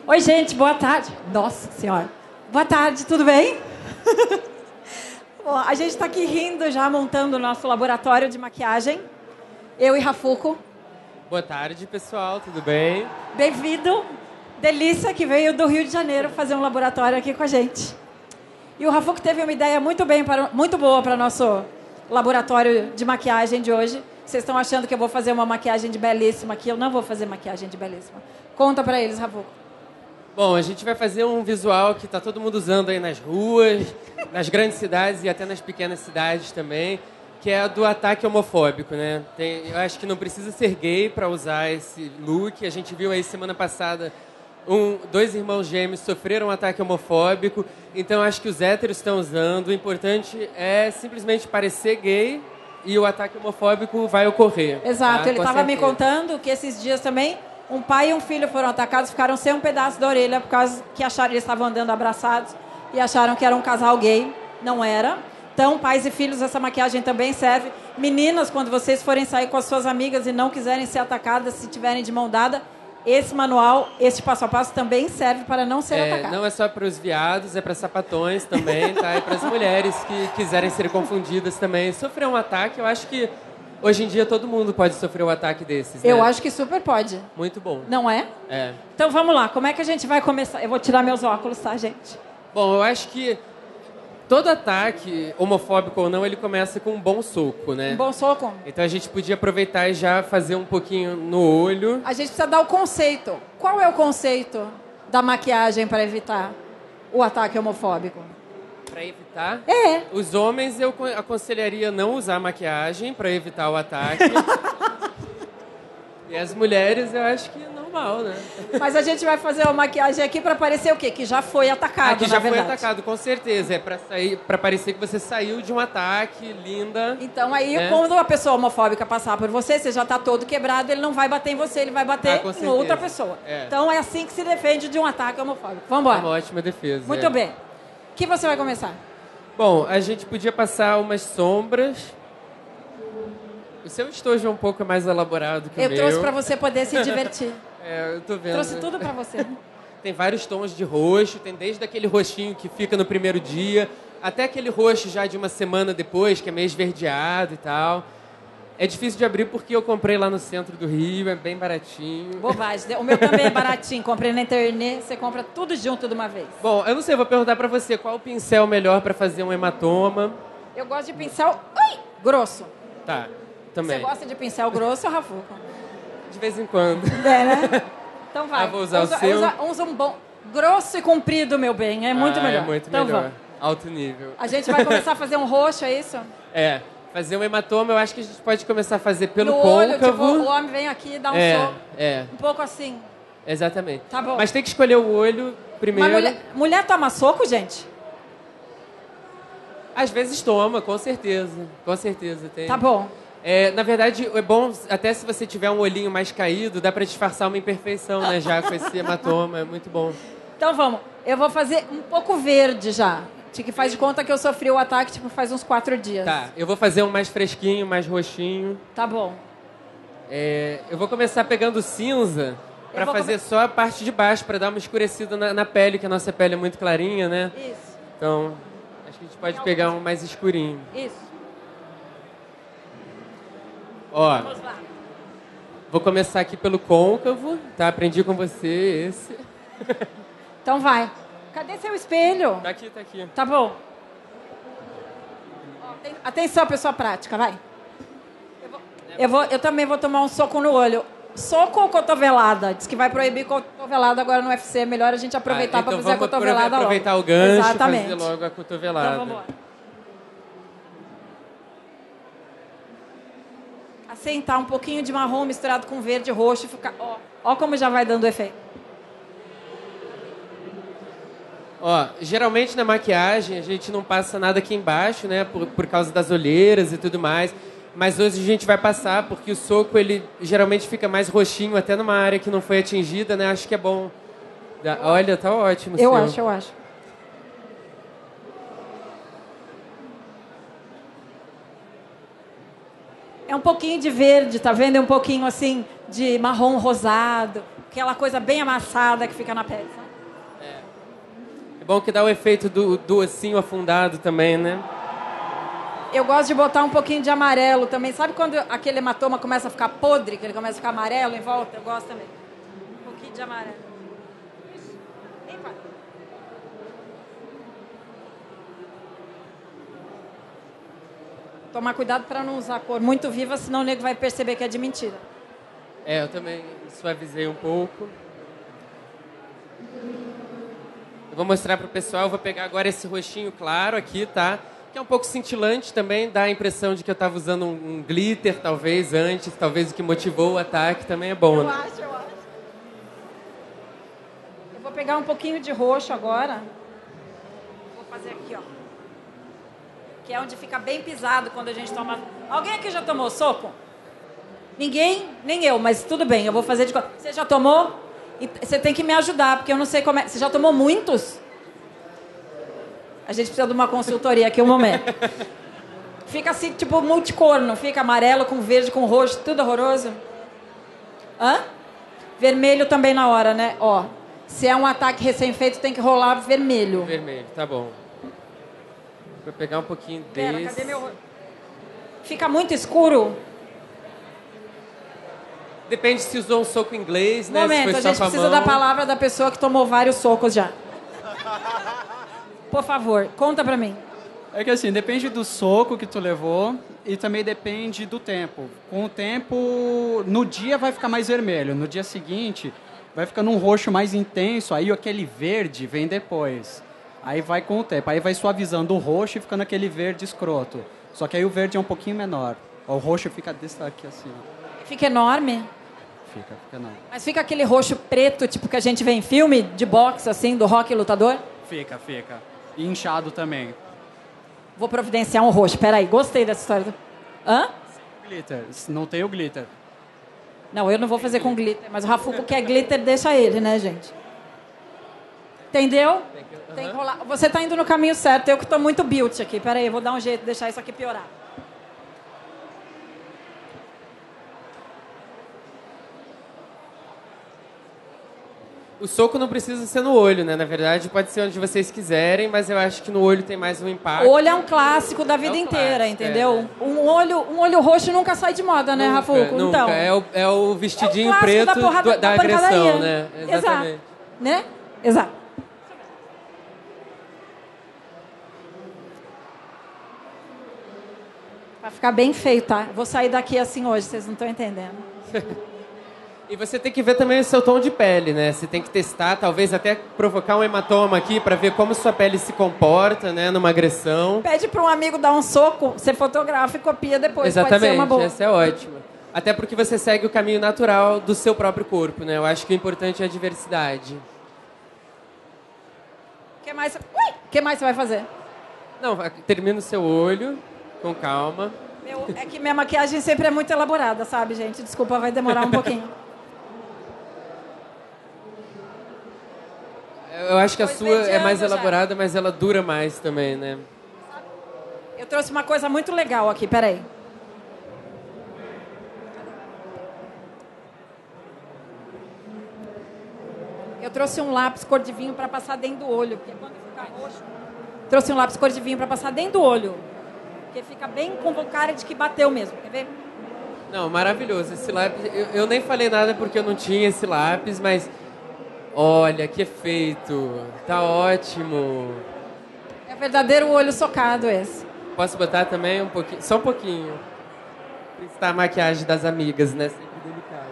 Oi, gente, boa tarde. Nossa Senhora. Boa tarde, tudo bem? Bom, a gente está aqui rindo já, montando o nosso laboratório de maquiagem. Eu e Rafuco. Boa tarde, pessoal, tudo bem? Bem-vindo. Delícia, que veio do Rio de Janeiro fazer um laboratório aqui com a gente. E o Rafuco teve uma ideia muito boa para o nosso laboratório de maquiagem de hoje. Vocês estão achando que eu vou fazer uma maquiagem de belíssima aqui? Eu não vou fazer maquiagem de belíssima. Conta para eles, Rafuco. Bom, a gente vai fazer um visual que está todo mundo usando aí nas ruas, nas grandes cidades e até nas pequenas cidades também, que é a do ataque homofóbico, né? Eu acho que não precisa ser gay para usar esse look. A gente viu aí semana passada dois irmãos gêmeos sofreram um ataque homofóbico, então acho que os héteros estão usando. O importante é simplesmente parecer gay e o ataque homofóbico vai ocorrer. Exato, tá? ele estava me contando que esses dias também um pai e um filho foram atacados, ficaram sem um pedaço da orelha por causa que acharam eles estavam andando abraçados e acharam que era um casal gay. Não era. Então, pais e filhos, essa maquiagem também serve. Meninas, quando vocês forem sair com as suas amigas e não quiserem ser atacadas, se tiverem de mão dada, esse manual, esse passo a passo também serve para não ser atacado. Não é só para os viados, é para sapatões também, tá? E para as mulheres que quiserem ser confundidas também. Sofrer um ataque, eu acho que hoje em dia todo mundo pode sofrer um ataque desses, né? Eu acho que super pode. Muito bom. Não é? É. Então vamos lá, como é que a gente vai começar? Eu vou tirar meus óculos, tá, gente? Bom, eu acho que todo ataque, homofóbico ou não, ele começa com um bom soco, né? Um bom soco? Então a gente podia aproveitar e já fazer um pouquinho no olho. A gente precisa dar o conceito. Qual é o conceito da maquiagem para evitar o ataque homofóbico? Para evitar? É. Os homens eu aconselharia não usar maquiagem para evitar o ataque. E as mulheres eu acho que é normal, né? Mas a gente vai fazer uma maquiagem aqui para parecer o quê? Que já foi atacado, que já foi atacado, com certeza. É para parecer que você saiu de um ataque, linda. Então aí, quando a pessoa homofóbica passar por você, você já está todo quebrado, ele não vai bater em você, ele vai bater em outra pessoa. É. Então é assim que se defende de um ataque homofóbico. Vamos embora. É uma ótima defesa. Muito bem. O que você vai começar? Bom, a gente podia passar umas sombras. O seu estojo é um pouco mais elaborado que o meu. Eu trouxe para você poder se divertir. Eu tô vendo. Trouxe tudo para você. Tem vários tons de roxo, tem desde aquele roxinho que fica no primeiro dia, até aquele roxo já de uma semana depois, que é meio esverdeado e tal. É difícil de abrir porque eu comprei lá no centro do Rio, é bem baratinho. Bobagem. O meu também é baratinho, comprei na internet, você compra tudo junto de uma vez. Bom, eu não sei, vou perguntar pra você, qual o pincel melhor pra fazer um hematoma? Eu gosto de pincel grosso. Tá, também. Você gosta de pincel grosso, Rafuco? De vez em quando. É, né? Então vai. Vou usar o seu. Usa um bom... Grosso e comprido, meu bem, é muito melhor. É muito então melhor. Vamos. Alto nível. A gente vai começar a fazer um roxo, é isso? É. Fazer um hematoma, eu acho que a gente pode começar a fazer pelo no côncavo. Olho, tipo, o homem vem aqui e dá um soco. Um pouco assim. Exatamente. Tá bom. Mas tem que escolher o olho primeiro. Mas mulher toma soco, gente? Às vezes toma, com certeza. Com certeza tem. Tá bom. Na verdade, é bom, até se você tiver um olhinho mais caído, dá pra disfarçar uma imperfeição, né? Já com esse hematoma, é muito bom. Então vamos. Eu vou fazer um pouco verde já. Que faz de conta que eu sofri o ataque, tipo, faz uns 4 dias. Tá, eu vou fazer um mais fresquinho, mais roxinho. Tá bom. Eu vou começar pegando cinza pra fazer só a parte de baixo, pra dar uma escurecida na pele, que a nossa pele é muito clarinha, né? Isso. Então, acho que a gente pode pegar um mais escurinho. Isso. Ó, vamos lá. Vou começar aqui pelo côncavo, tá? Aprendi com você esse. Então vai. Cadê seu espelho? Tá aqui, tá aqui. Tá bom. Atenção, pessoa prática, vai. Eu também vou tomar um soco no olho. Soco ou cotovelada? Diz que vai proibir cotovelada agora no UFC. É melhor a gente aproveitar para fazer a cotovelada logo. Aproveitar o gancho e Exatamente. fazer logo a cotovelada. Então vamos lá. Assentar um pouquinho de marrom misturado com verde e roxo. Ó como já vai dando efeito. Ó, geralmente na maquiagem a gente não passa nada aqui embaixo, né? Por causa das olheiras e tudo mais. Mas hoje a gente vai passar porque o soco, ele geralmente fica mais roxinho, até numa área que não foi atingida, né? Acho que é bom. Olha, tá ótimo. Eu acho. É um pouquinho de verde, tá vendo? É um pouquinho assim de marrom rosado. aquela coisa bem amassada que fica na pele, sabe? É bom que dá o efeito do ossinho afundado também, né? Eu gosto de botar um pouquinho de amarelo também. Sabe quando aquele hematoma começa a ficar podre, que ele começa a ficar amarelo em volta? Eu gosto também. Um pouquinho de amarelo. Epa. Tomar cuidado para não usar cor muito viva, senão o nego vai perceber que é de mentira. Eu também suavizei um pouco. Eu vou mostrar para o pessoal, eu vou pegar agora esse roxinho claro aqui, tá? Que é um pouco cintilante também, dá a impressão de que eu estava usando um glitter, talvez, antes. Talvez o que motivou o ataque também é bom, Eu né? acho. Eu vou pegar um pouquinho de roxo agora. Vou fazer aqui, ó. Que é onde fica bem pisado quando a gente toma... Alguém aqui já tomou soco? Ninguém? Nem eu, mas tudo bem, eu vou fazer de... Você já tomou? Você tem que me ajudar, porque eu não sei como é... Você já tomou muitos? A gente precisa de uma consultoria aqui, um momento. Fica assim, tipo multicor, não fica amarelo com verde, com roxo, tudo horroroso? Hã? Vermelho também na hora, né? Ó, se é um ataque recém-feito, tem que rolar vermelho. Vermelho, tá bom. Vou pegar um pouquinho Pera, desse. cadê meu... Fica muito escuro? Depende se usou um soco inglês, né? Momento, se foi a só gente com a precisa mão. da palavra da pessoa que tomou vários socos já. Por favor, conta pra mim. É que assim, depende do soco que tu levou e também depende do tempo. Com o tempo, no dia vai ficar mais vermelho, no dia seguinte vai ficando um roxo mais intenso, aí aquele verde vem depois. Aí vai com o tempo, aí vai suavizando o roxo e ficando aquele verde escroto. Só que aí o verde é um pouquinho menor. O roxo fica desse aqui assim, ó. Fica enorme? Fica enorme. Mas fica aquele roxo preto, tipo que a gente vê em filme de boxe, assim, do Rock Lutador? Fica. E inchado também. Vou providenciar um roxo. Peraí, gostei dessa história. Hã? Glitter, não tem o glitter. Não, eu não vou fazer com glitter, mas o Rafuco quer glitter, deixa ele, né, gente? Entendeu? Tem que rolar. Você tá indo no caminho certo, eu que tô muito built aqui. Peraí, eu vou dar um jeito de deixar isso aqui piorar. O soco não precisa ser no olho, né? Na verdade, pode ser onde vocês quiserem, mas eu acho que no olho tem mais um impacto. O olho é um clássico da vida inteira, clássico, entendeu? Um olho roxo nunca sai de moda, né, Rafuco? Nunca. Então, É o vestidinho clássico preto da porrada- da da agressão, pancadaria. né? Exato. Exatamente. Né? Exato. Vai ficar bem feio, tá? Vou sair daqui assim hoje, vocês não estão entendendo. E você tem que ver também o seu tom de pele, né? Você tem que testar, talvez até provocar um hematoma aqui para ver como sua pele se comporta, né, numa agressão. Pede para um amigo dar um soco, você fotografa e copia depois. Exatamente, Pode ser uma boa. essa é ótima. Até porque você segue o caminho natural do seu próprio corpo, né? Eu acho que o importante é a diversidade. O que mais você vai fazer? Não, termina o seu olho, com calma. É que minha maquiagem sempre é muito elaborada, sabe, gente? Desculpa, vai demorar um pouquinho. Eu acho que a Pois sua é mais mediano já. elaborada, mas ela dura mais também, né? Eu trouxe uma coisa muito legal aqui, peraí. Eu trouxe um lápis cor de vinho para passar dentro do olho, porque quando fica roxo... Trouxe um lápis cor de vinho para passar dentro do olho, porque fica bem com cara de que bateu mesmo, quer ver? Não, maravilhoso. Esse lápis... Eu nem falei nada porque eu não tinha esse lápis, mas... Olha, que efeito. Tá ótimo. É verdadeiro olho socado esse. Posso botar também um pouquinho? Só um pouquinho. Está a maquiagem das amigas, né? Sempre delicado.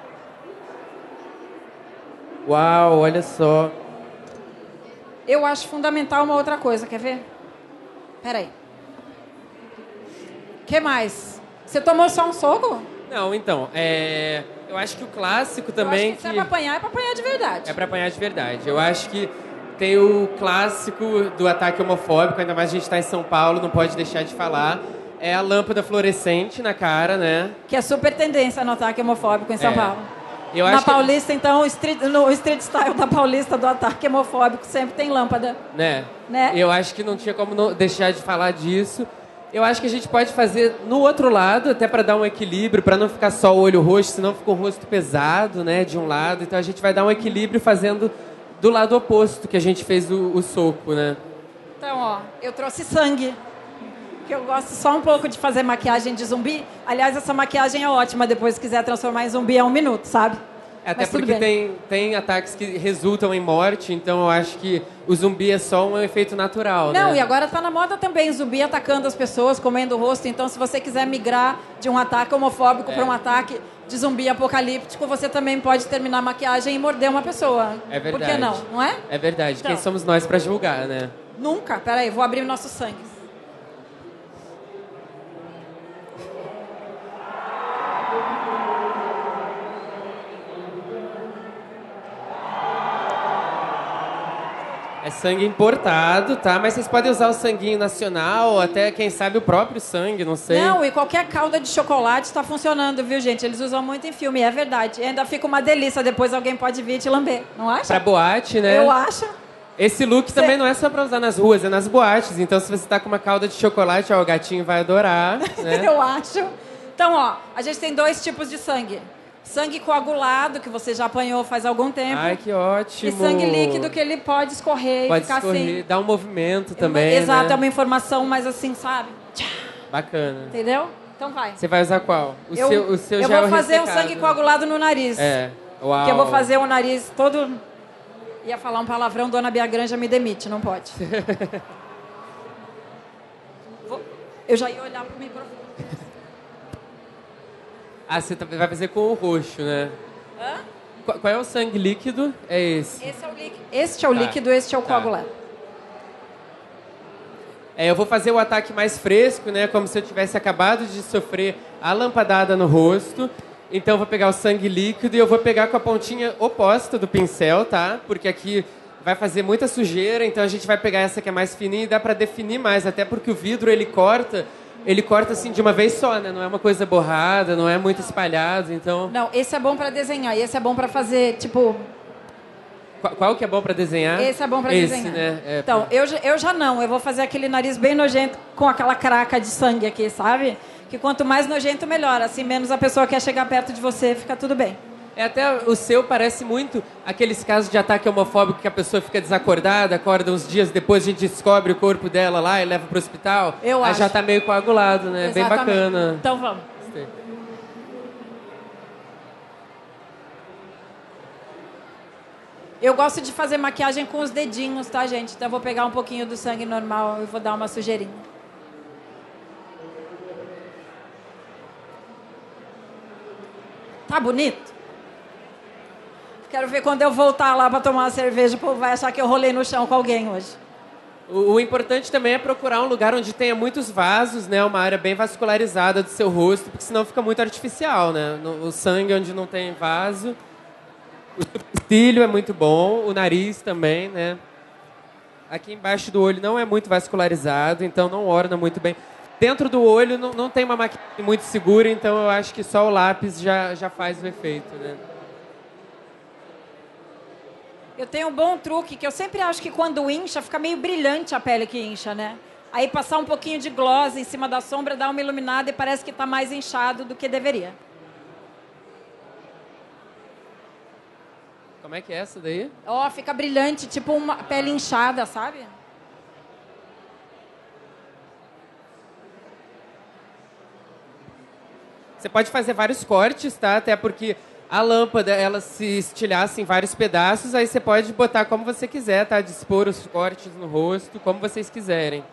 Uau, olha só. Eu acho fundamental uma outra coisa, quer ver? Peraí. O que mais? Você tomou só um soco? Não, então, eu acho que o clássico também... Eu acho que se é pra apanhar, é pra apanhar de verdade. É pra apanhar de verdade. Eu acho que tem o clássico do ataque homofóbico, ainda mais a gente tá em São Paulo, não pode deixar de falar. É a lâmpada fluorescente na cara, né? Que é super tendência no ataque homofóbico em São Paulo. Eu Na acho Paulista, então, no street style da Paulista do ataque homofóbico sempre tem lâmpada. Né? Né? Eu acho que não tinha como deixar de falar disso. Eu acho que a gente pode fazer no outro lado, até para dar um equilíbrio, para não ficar só o olho roxo, senão fica o rosto pesado, né, de um lado. Então a gente vai dar um equilíbrio fazendo do lado oposto que a gente fez o soco, né? Então, ó, eu trouxe sangue. Que eu gosto só um pouco de fazer maquiagem de zumbi. Aliás, essa maquiagem é ótima. Depois, se quiser transformar em zumbi, é 1 minuto, sabe? Até Mas tudo porque bem. tem ataques que resultam em morte, então eu acho que o zumbi é só um efeito natural, Não, né? e agora tá na moda também zumbi atacando as pessoas, comendo o rosto. Então, se você quiser migrar de um ataque homofóbico para um ataque de zumbi apocalíptico, você também pode terminar a maquiagem e morder uma pessoa. É verdade. Por que não? Não é? É verdade. Então. Quem somos nós para julgar, né? Nunca. Peraí, vou abrir o nosso sangue. É sangue importado, tá? Mas vocês podem usar o sanguinho nacional, até, quem sabe, o próprio sangue, não sei. Não, e qualquer calda de chocolate está funcionando, viu, gente? Eles usam muito em filme, é verdade. E ainda fica uma delícia, depois alguém pode vir te lamber, não acha? Pra boate, né? Eu acho. Esse look também não é só pra usar nas ruas, é nas boates. Então, se você tá com uma calda de chocolate, ó, o gatinho vai adorar, né? Eu acho. Então, ó, a gente tem 2 tipos de sangue. Sangue coagulado, que você já apanhou faz algum tempo. Ai, que ótimo. E sangue líquido, que ele pode escorrer Pode e ficar escorrer, assim. dá um movimento também, Exato, né? é uma informação mais assim, sabe? Tchá, Bacana. entendeu? Então vai. Você vai usar qual? O seu eu já é vou o fazer um ressecado, sangue né? coagulado no nariz. É, uau. Que eu vou fazer o nariz todo... Ia falar um palavrão, Dona Bia Granja me demite, não pode. Eu já ia olhar pro microfone. Ah, você vai fazer com o roxo, né? Hã? Qual é o sangue líquido? É esse. Esse é o líquido, este é o Tá. líquido, este é o Tá. coagulado. Eu vou fazer o ataque mais fresco, né? Como se eu tivesse acabado de sofrer a lampadada no rosto. Então eu vou pegar o sangue líquido e eu vou pegar com a pontinha oposta do pincel, tá? Porque aqui vai fazer muita sujeira, então a gente vai pegar essa que é mais fininha e dá pra definir mais, até porque o vidro ele corta assim de uma vez só, né? Não é uma coisa borrada, não é muito espalhado, então... Não, esse é bom pra desenhar, e esse é bom pra fazer, tipo... Qual que é bom pra desenhar? Esse é bom pra Esse, desenhar. né? É, Então, eu já não. Eu vou fazer aquele nariz bem nojento com aquela craca de sangue aqui, sabe? Que quanto mais nojento, melhor. Assim, menos a pessoa quer chegar perto de você, fica tudo bem. Até o seu parece muito aqueles casos de ataque homofóbico que a pessoa fica desacordada, acorda uns dias depois, a gente descobre o corpo dela lá e leva pro hospital. Eu Aí acho. já tá meio coagulado, né? Bem Exatamente. bacana. Então vamos. Gostei. Eu gosto de fazer maquiagem com os dedinhos, tá, gente? Então eu vou pegar um pouquinho do sangue normal e vou dar uma sujeirinha. Tá bonito? Quero ver quando eu voltar lá pra tomar uma cerveja, o povo vai achar que eu rolei no chão com alguém hoje. O importante também é procurar um lugar onde tenha muitos vasos, né? Uma área bem vascularizada do seu rosto, porque senão fica muito artificial, né? O sangue onde não tem vaso. O cílio é muito bom, o nariz também, né? Aqui embaixo do olho não é muito vascularizado, então não orna muito bem. Dentro do olho não tem uma maquiagem muito segura, então eu acho que só o lápis já faz o efeito, né? Eu tenho um bom truque, que eu sempre acho que quando incha, fica meio brilhante a pele que incha, né? Aí passar um pouquinho de gloss em cima da sombra, dá uma iluminada e parece que está mais inchado do que deveria. Como é que é essa daí? Ó, fica brilhante, tipo uma pele inchada, sabe? Você pode fazer vários cortes, tá? Até porque a lâmpada, ela se estilhaça em vários pedaços, aí você pode botar como você quiser, tá? Dispor os cortes no rosto, como vocês quiserem.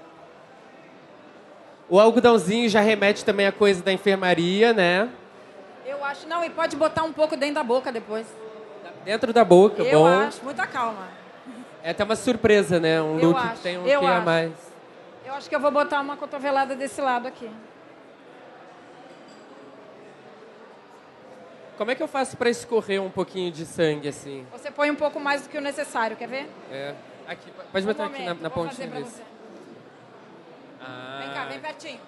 O algodãozinho já remete também à coisa da enfermaria, né? Eu acho, não, e pode botar um pouco dentro da boca depois. Dentro da boca, Eu bom. acho, muita calma. É até uma surpresa, né? Um Eu look acho, que tem um eu quê a acho. mais. Eu acho que eu vou botar uma cotovelada desse lado aqui. Como é que eu faço para escorrer um pouquinho de sangue, assim? Você põe um pouco mais do que o necessário, quer ver? É. Aqui, pode botar aqui na vou pontinha fazer pra desse. você. Ah. Vem cá, vem pertinho.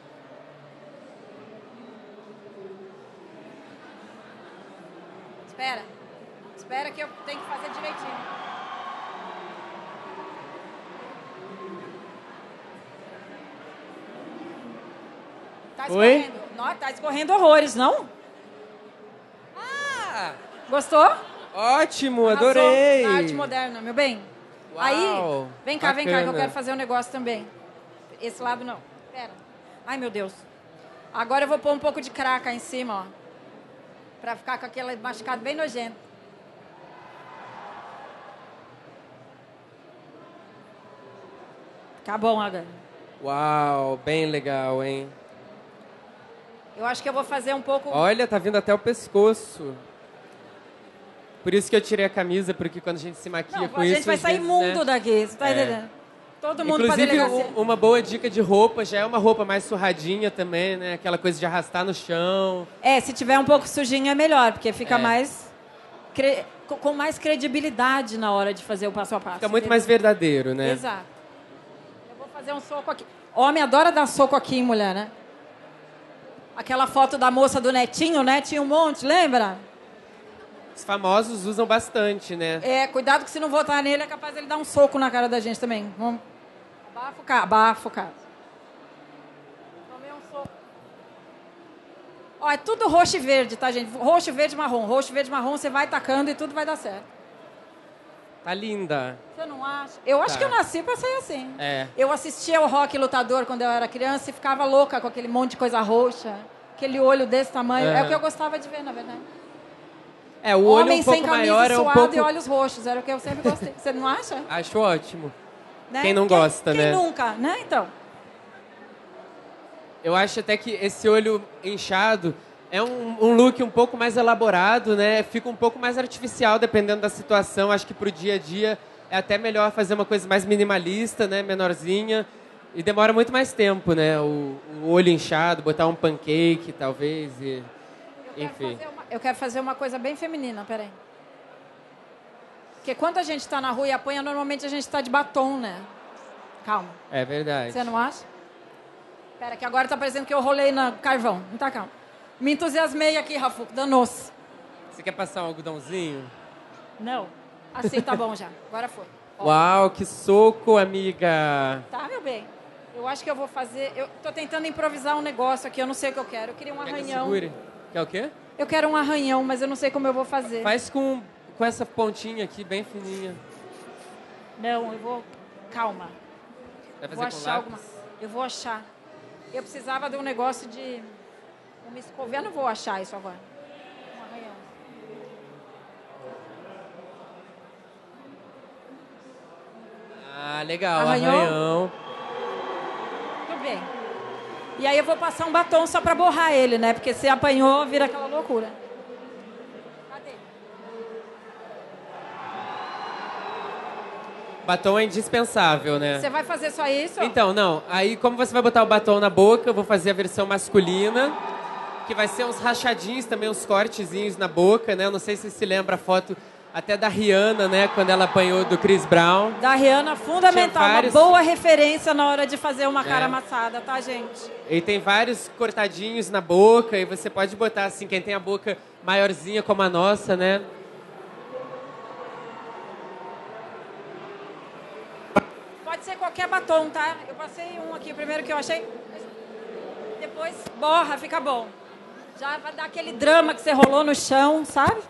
Espera. Espera que eu tenho que fazer direitinho. Tá Oi? escorrendo. Não, tá escorrendo horrores, não? Ah, Gostou? ótimo, Arrasou adorei. na arte moderna, meu bem. Uau, Aí, vem cá, que eu bacana. quero fazer um negócio também. Esse lado não. Pera. Ai, meu Deus. Agora eu vou pôr um pouco de craca em cima, ó. Pra ficar com aquele machucado bem nojento. Tá bom agora. Uau, bem legal, hein? Eu acho que eu vou fazer um pouco... Olha, tá vindo até o pescoço. Por isso que eu tirei a camisa, porque quando a gente se maquia Não, com a isso... gente vai às sair vezes, imundo né? daqui, você tá entendendo? Todo mundo pra Inclusive, delegacia. uma boa dica de roupa já é uma roupa mais surradinha também, né? Aquela coisa de arrastar no chão. É, se tiver um pouco sujinho é melhor, porque fica É. mais... com mais credibilidade na hora de fazer o passo a passo. Fica muito entendeu? mais verdadeiro, né? Exato. Eu vou fazer um soco aqui. Homem adora dar soco aqui em mulher, né? Aquela foto da moça do Netinho, né? Tinha um monte, lembra? Os famosos usam bastante, né? É, cuidado que se não votar nele é capaz ele dar um soco na cara da gente também. Vamos. Abafa o cara. Tomei um soco. Ó, é tudo roxo e verde, tá, gente? Roxo, verde, marrom. Roxo, verde, marrom, você vai tacando e tudo vai dar certo. Tá linda. Você não acha? Eu acho Tá. que eu nasci pra ser assim. É. Eu assistia o Rock Lutador quando eu era criança e ficava louca com aquele monte de coisa roxa. Aquele olho desse tamanho. É o que eu gostava de ver, na verdade. É, o olho Homem um pouco sem camisa maior é um suado pouco... e olhos roxos. Era o que eu sempre gostei. Você não acha? Acho ótimo. Né? Quem não gosta, quem né? nunca, né? Então. Eu acho até que esse olho inchado é um look um pouco mais elaborado, né? Fica um pouco mais artificial dependendo da situação. Acho que pro dia a dia é até melhor fazer uma coisa mais minimalista, né? Menorzinha. E demora muito mais tempo, né? O olho inchado, botar um pancake, talvez, e... Enfim. Eu quero fazer uma coisa bem feminina, peraí. Porque quando a gente tá na rua e apanha, normalmente a gente tá de batom, né? Calma. É verdade. Você não acha? Pera, que agora tá parecendo que eu rolei no carvão. Não tá, calma. Me entusiasmei aqui, Rafu, danou-se. Você quer passar um algodãozinho? Não. Assim tá bom já. Agora foi. Ó. Uau, que soco, amiga! Tá, meu bem. Eu acho que eu vou fazer... Eu tô tentando improvisar um negócio aqui, eu não sei o que eu quero. Eu queria um Quer que arranhão. segure? Quer o quê? Eu quero um arranhão, mas eu não sei como eu vou fazer. Faz com essa pontinha aqui, bem fininha. Não, eu vou... Calma. Vai Vou fazer com achar lápis? alguma... Eu vou achar. Eu precisava de um negócio de... Uma escova. Eu não vou achar isso agora. Um arranhão. Ah, legal, Arranhou? arranhão. Tudo bem. E aí eu vou passar um batom só pra borrar ele, né? Porque se apanhou, vira aquela loucura. Cadê? Batom é indispensável, né? Você vai fazer só isso? Então, não. Aí, como você vai botar o batom na boca, eu vou fazer a versão masculina, que vai ser uns rachadinhos também, uns cortezinhos na boca, né? Eu não sei se você se lembra a foto até da Rihanna, né? Quando ela apanhou do Chris Brown. Da Rihanna, fundamental. Tinha vários- Uma boa referência na hora de fazer uma cara É. amassada, tá, gente? E tem vários cortadinhos na boca, e você pode botar assim, quem tem a boca maiorzinha como a nossa, né? Pode ser qualquer batom, tá? Eu passei um aqui, o primeiro que eu achei. Depois borra, fica bom. Já vai dar aquele drama que você rolou no chão, sabe?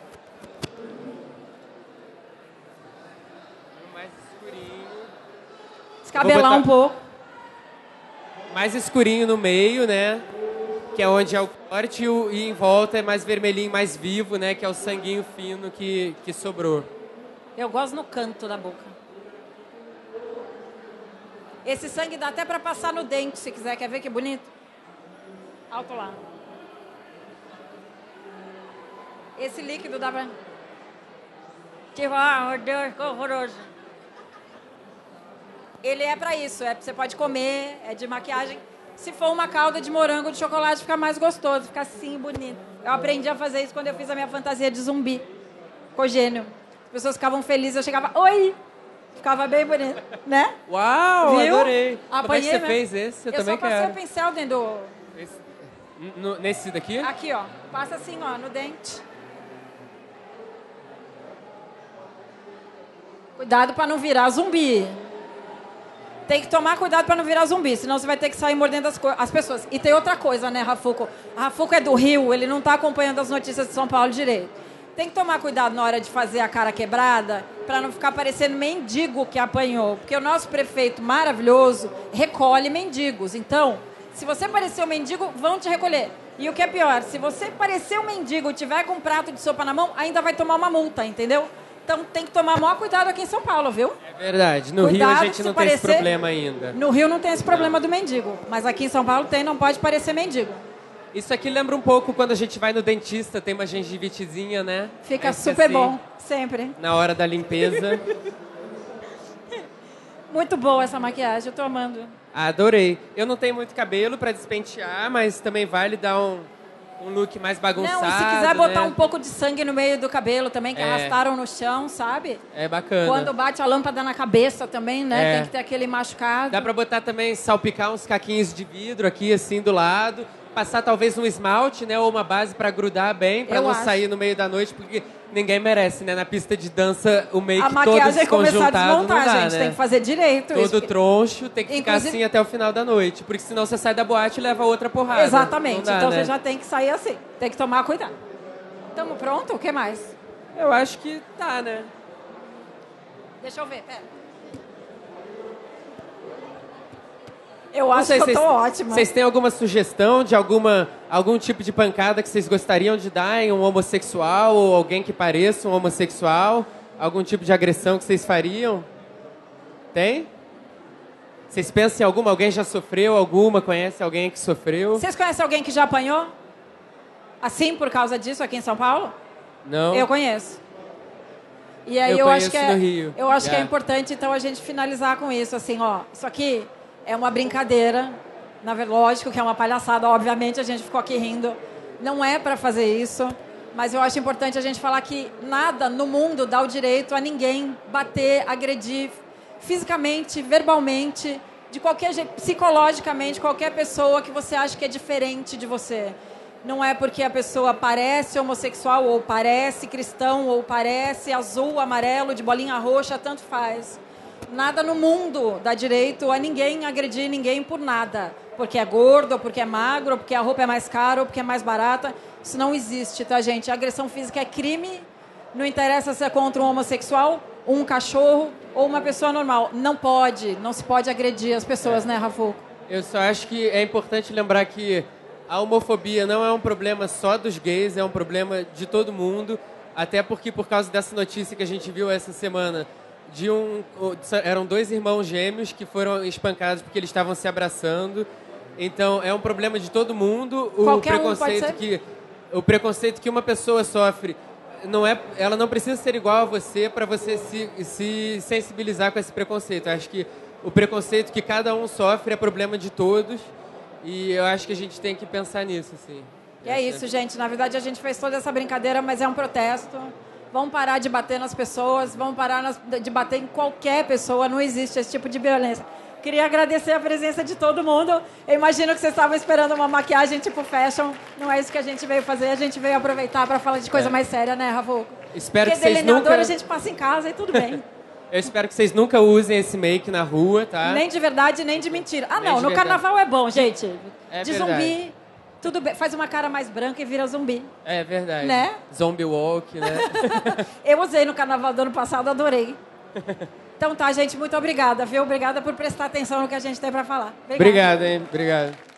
Mais escurinho. Descabelar botar- um pouco. Mais escurinho no meio, né? Que é onde é o corte, e em volta é mais vermelhinho, mais vivo, né? Que é o sanguinho fino que sobrou. Eu gosto no canto da boca. Esse sangue dá até pra passar no dente, se quiser. Quer ver que bonito? Alto lá. Esse líquido dá pra... Tipo, meu Deus, que horroroso. Ele é pra isso. Você pode comer, é de maquiagem. Se for uma calda de morango de chocolate, fica mais gostoso, fica assim, bonito. Eu aprendi a fazer isso quando eu fiz a minha fantasia de zumbi. Ficou gênio. As pessoas ficavam felizes, eu chegava, oi! Ficava bem bonito, né? Uau, Viu? adorei. Como é que Apanhei você mesmo. fez esse? Eu também só passei quero. o pincel dentro do... Nesse daqui? Aqui, ó. Passa assim, ó, no dente. Cuidado pra não virar zumbi. Tem que tomar cuidado para não virar zumbi, senão você vai ter que sair mordendo as pessoas. E tem outra coisa, né, Rafuco? Rafuco é do Rio, ele não está acompanhando as notícias de São Paulo direito. Tem que tomar cuidado na hora de fazer a cara quebrada para não ficar parecendo mendigo que apanhou. Porque o nosso prefeito maravilhoso recolhe mendigos. Então, se você parecer um mendigo, vão te recolher. E o que é pior, se você parecer um mendigo e tiver com um prato de sopa na mão, ainda vai tomar uma multa, entendeu? Então tem que tomar maior cuidado aqui em São Paulo, viu? É verdade. No Rio a gente não tem esse problema ainda. No Rio não tem esse problema do mendigo. Mas aqui em São Paulo tem, não pode parecer mendigo. Isso aqui lembra um pouco quando a gente vai no dentista, tem uma gengivitezinha, né? Fica super assim, bom, sempre. Na hora da limpeza. Muito boa essa maquiagem, eu tô amando. Adorei. Eu não tenho muito cabelo pra despentear, mas também vale dar um look mais bagunçado. Não, e se quiser botar né? um pouco de sangue no meio do cabelo também, que arrastaram no chão, sabe? É bacana. Quando bate a lâmpada na cabeça também, né? Tem que ter aquele machucado. Dá pra botar também, salpicar uns caquinhos de vidro aqui, assim, do lado. Passar talvez um esmalte, né? Ou uma base pra grudar bem, pra não sair no meio da noite, porque ninguém merece, né? Na pista de dança, o make todo desconjuntado. A maquiagem começar a desmontar, gente. Né? Tem que fazer direito. Todo troncho, tem que ficar assim até o final da noite. Porque senão você sai da boate e leva outra porrada. Exatamente. Dá, então né? você já tem que sair assim. Tem que tomar cuidado. Tamo pronto? O que mais? Eu acho que tá, né? Deixa eu ver, pera. Eu acho que eu tô ótima. Vocês têm alguma sugestão de algum tipo de pancada que vocês gostariam de dar em um homossexual ou alguém que pareça um homossexual? Algum tipo de agressão que vocês fariam? Tem? Vocês pensam em alguma? Alguém já sofreu alguma? Conhece alguém que sofreu? Vocês conhecem alguém que já apanhou? Assim, por causa disso, aqui em São Paulo? Não. Eu conheço. E aí eu acho que é importante, então, a gente finalizar com isso, assim, ó. Isso aqui é uma brincadeira. Na verdade, lógico que é uma palhaçada, obviamente, a gente ficou aqui rindo. Não é para fazer isso, mas eu acho importante a gente falar que nada no mundo dá o direito a ninguém bater, agredir fisicamente, verbalmente, de qualquer jeito, psicologicamente, qualquer pessoa que você acha que é diferente de você. Não é porque a pessoa parece homossexual, ou parece cristão, ou parece azul, amarelo, de bolinha roxa, tanto faz. Nada no mundo dá direito a ninguém agredir ninguém por nada. Porque é gordo, ou porque é magro, ou porque a roupa é mais cara, ou porque é mais barata. Isso não existe, tá, gente? A agressão física é crime. Não interessa se é contra um homossexual, um cachorro ou uma pessoa normal. Não se pode agredir as pessoas, né, Rafu? Eu só acho que é importante lembrar que a homofobia não é um problema só dos gays, é um problema de todo mundo. Até porque, por causa dessa notícia que a gente viu essa semana, eram 2 irmãos gêmeos que foram espancados porque eles estavam se abraçando. Então, é um problema de todo mundo. O preconceito que uma pessoa sofre, ela não precisa ser igual a você para você se sensibilizar com esse preconceito. Eu acho que o preconceito que cada um sofre é problema de todos. E eu acho que a gente tem que pensar nisso, assim. E é isso, gente. Na verdade, a gente fez toda essa brincadeira, mas é um protesto. Vamos parar de bater nas pessoas, vamos parar de bater em qualquer pessoa. Não existe esse tipo de violência. Queria agradecer a presença de todo mundo. Eu imagino que vocês estavam esperando uma maquiagem tipo fashion. Não é isso que a gente veio fazer. A gente veio aproveitar para falar de coisa mais séria, né, Rafu? Espero que vocês nunca... a gente passa em casa e tudo bem. Eu espero que vocês nunca usem esse make na rua, tá? Nem de verdade, nem de mentira. No carnaval é bom, gente. É de verdade. Zumbi, tudo bem. Faz uma cara mais branca e vira zumbi. É verdade. Né? Zombie walk, né? Eu usei no carnaval do ano passado, adorei. Então tá, gente, muito obrigada, viu? Obrigada por prestar atenção no que a gente tem para falar. Obrigado, hein? Obrigado.